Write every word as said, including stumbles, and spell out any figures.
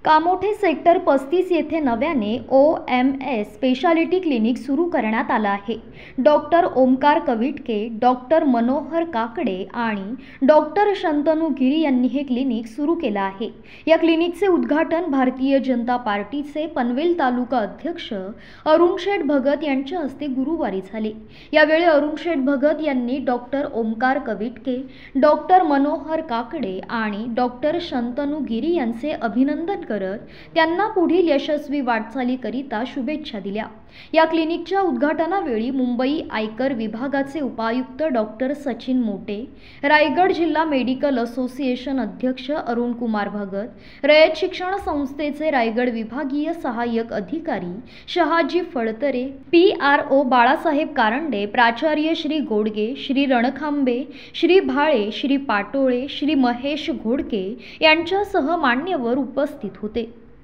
Kamothe sector पस्तीस येथे नव्याने O M S speciality clinic सुरू करण्यात आलं आहे। डॉक्टर ओमकार कविटके, डॉक्टर मनोहर काकडे आणि डॉक्टर शंतनू गिरी यांनी हे क्लिनिक सुरू केलं आहे। या क्लिनिकचे उद्घाटन भारतीय जनता पार्टीचे पनवेल तालुका अध्यक्ष अरुण शेठ भगत यांच्या हस्ते गुरुवारी झाले। यावेळी अरुण शेठ भगत यांनी डॉक्टर ओमकार कविटके, डॉक्टर मनोहर काकडे आणि डॉक्टर शंतनू गिरी यांचे अभिनंदन करत त्यांना पुढील यशस्वी वाटचालीकरिता शुभेच्छा दिल्या। या क्लिनिकच्या उद्घाटनावेळी मुंबई आयकर विभागाचे उपायुक्त डॉक्टर सचिन मोटे, रायगड जिल्हा मेडिकल असोसिएशन अध्यक्ष अरुण कुमार भगत, रयत शिक्षण संस्थेचे रायगड विभागीय सहाय्यक अधिकारी Shahaji Phaltare, P R O Balasaheb Karande, प्राचार्य श्री गोडगे, श्री रणखांबे, श्री भाळे, श्री पाटोळे, श्री महेश घोडके यांच्यासह मान्यवर उपस्थित होते।